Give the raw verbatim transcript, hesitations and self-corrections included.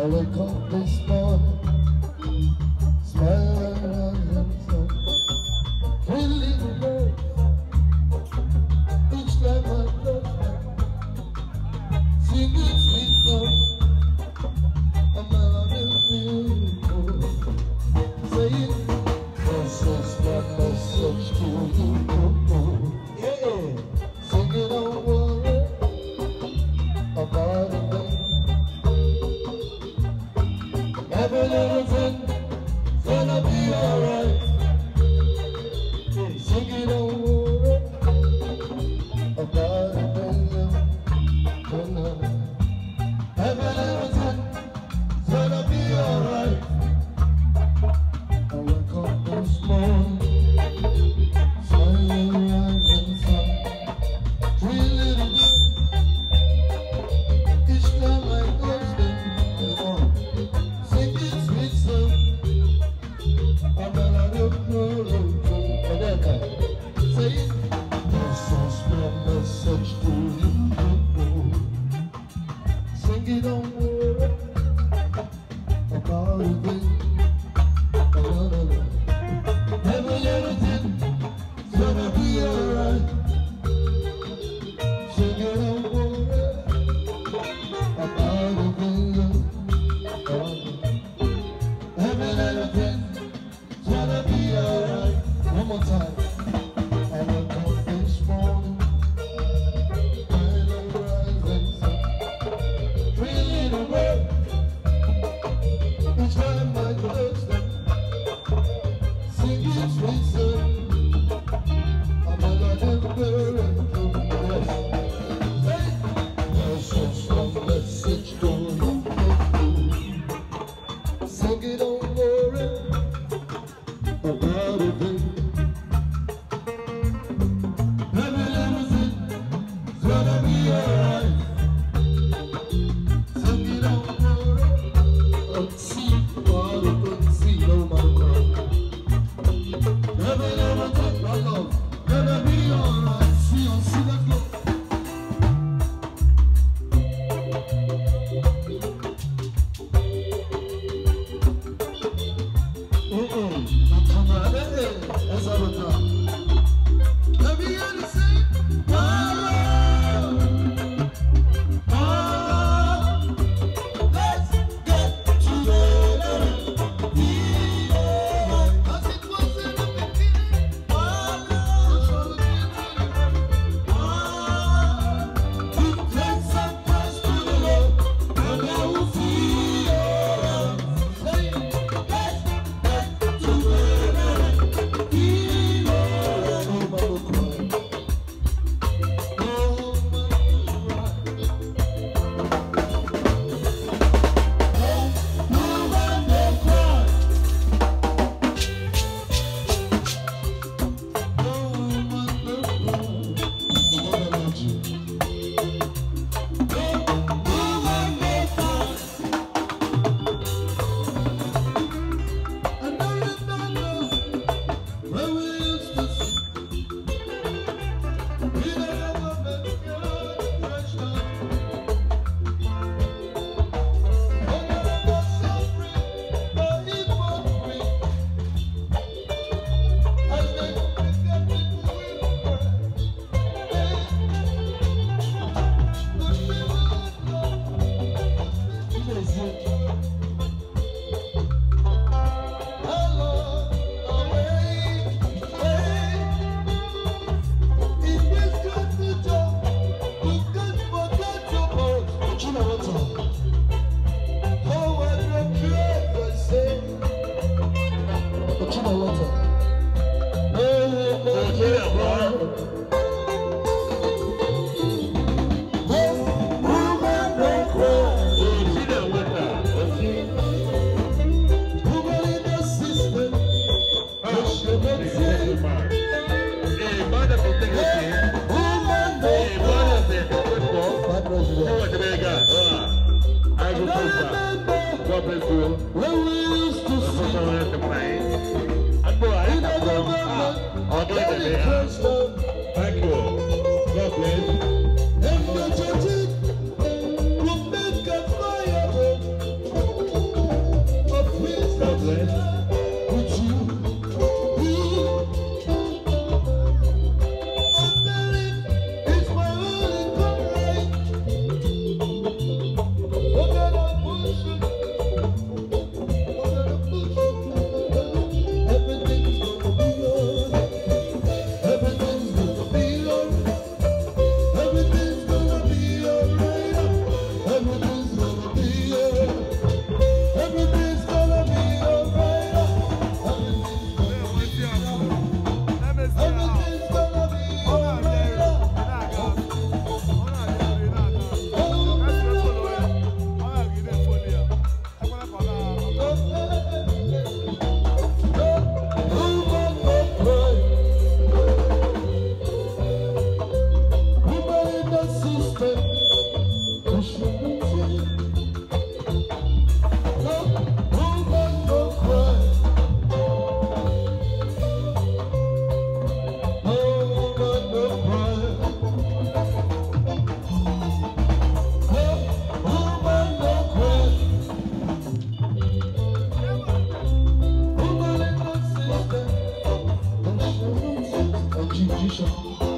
I wake up this morning, smile and rise and sun. Three little birds, each time I touch them, singing sweet song, a melody beautiful, saying, this is my message to you. Yeah, singing, don't worry about a thing. Every little thing's gonna be alright. Sing it, don't worry about a thing. Every little thing's gonna be alright. I wake up this morning, smiling, rising sun. Three little birds, each time I touch them. Don't worry about a thing. Every little thing's gonna be alright. Sing it, don't worry about a thing. Every little thing's gonna be alright. One more time. I wake up this morning, each time I touch them, singing sweet song, a melody beautiful. Yes, yes, some message to you. Sing it, don't worry about a thing. Every little thing's gonna be alright. Sing it, don't worry. See, all the good, see, no matter what. Every little thing, my love, gonna be alright. See, oh, see, let's go. Mm-mm, I'm coming out of that's all the time. Let me hear you sing. Oh, oh, let's get together. As it was in the beginning, oh, oh, give thanks and praise to the Lord, and I will feel it. Say, let's get together. Be alright. Oh, my God. Oh, God bless you. When we used to sing, and boy, I have from our thank you. God bless. And the church will make a fire. Judicial.